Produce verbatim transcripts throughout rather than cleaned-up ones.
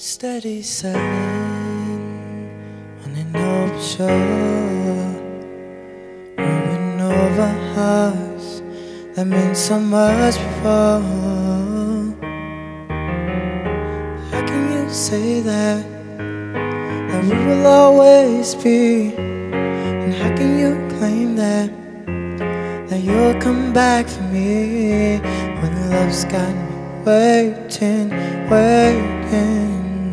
Steady sailing on an open shore, rolling over hearts that meant so much before. How can you say that, that we will always be? And how can you claim that, that you'll come back for me, when love's got me waiting, waiting?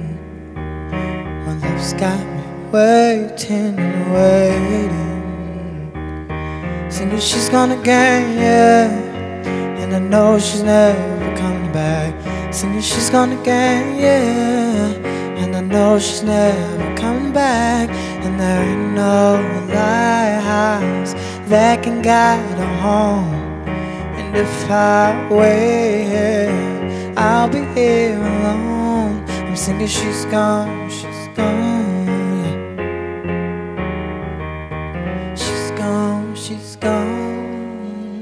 When love's got me waiting and waiting. Singing she's gone again, yeah, and I know she's never coming back. Singing she's gone again, yeah, and I know she's never coming back. And there ain't no lighthouse that can guide her home. And if I wait, I'll be here alone. I'm singing she's gone, she's gone, yeah. She's gone, she's gone.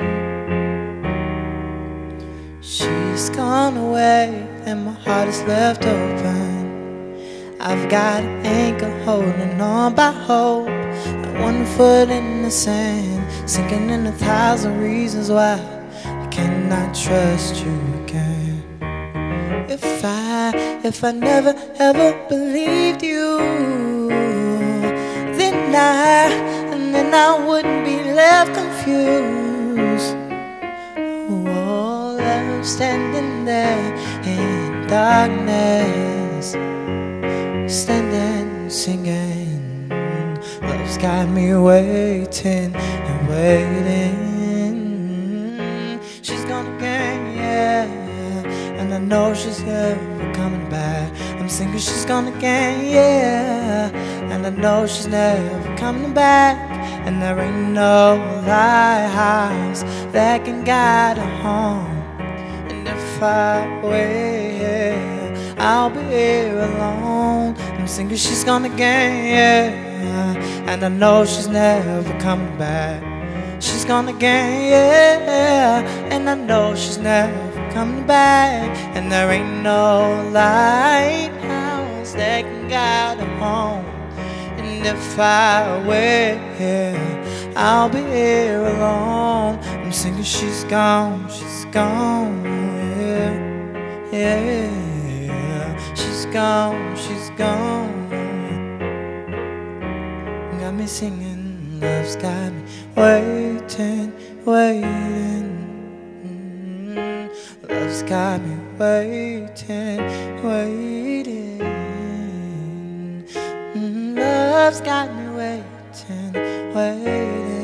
She's gone away and my heart is left open. I've got an anchor holding on by hope, and one foot in the sand, sinking in a thousand reasons why I cannot trust you again. If I, if I never ever believed you, then I, and then I wouldn't be left confused. Oh, love standing there in darkness, standing, singing. Love's got me waiting and waiting. She's gone again, yeah, and I know she's never coming back. I'm singing she's gone again, yeah, and I know she's never coming back. And there ain't no lighthouse that can guide her home. And if I wait, I'll be here alone. I'm singing she's gone again, yeah, and I know she's never coming back. She's gone again, yeah, and I know she's never coming back. And there ain't no lighthouse that can guide her home. And if I wait, I'll be here alone. I'm singing she's gone, she's gone, yeah, yeah. She's gone, she's gone. Got me singing, love's got me waiting, waiting. Mm, love's got me waiting, waiting. Mm, love's got me waiting, waiting.